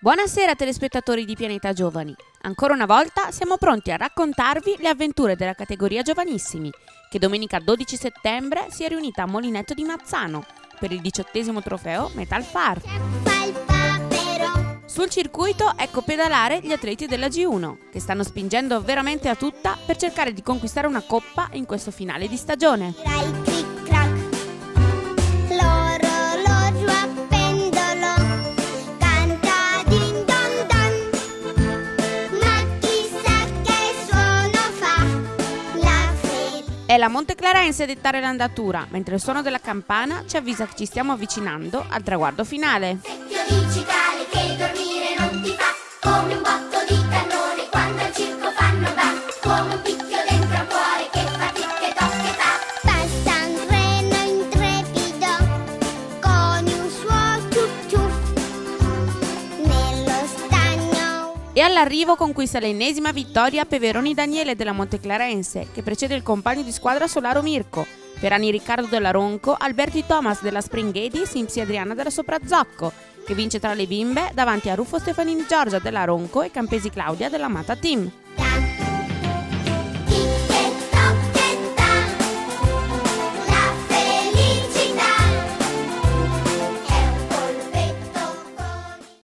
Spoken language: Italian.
Buonasera telespettatori di Pianeta Giovani. Ancora una volta siamo pronti a raccontarvi le avventure della categoria Giovanissimi, che domenica 12 settembre si è riunita a Molinetto di Mazzano per il 18° trofeo Metal Far. Sul circuito ecco pedalare gli atleti della G1, che stanno spingendo veramente a tutta per cercare di conquistare una coppa in questo finale di stagione. È la Monteclarense a dettare l'andatura, mentre il suono della campana ci avvisa che ci stiamo avvicinando al traguardo finale. Vecchio digitale che dormire non ti fa, come un botto di cannone quando al circo fanno va, come un picchio dentro al cuore che fa tic toc e ta. Passa un treno intrepido con un suo ciuff ciuff nello stagno. E all'arrivo conquista l'ennesima vittoria a Peveroni Daniele della Monteclarense, che precede il compagno di squadra Solaro Mirko, Ferrani Riccardo della Ronco, Alberti Thomas della Springhedi, Simpsi Adriana della Soprazzocco, che vince tra le bimbe davanti a Ruffo Stefanini Giorgia della Ronco e Campesi Claudia della Mata Team.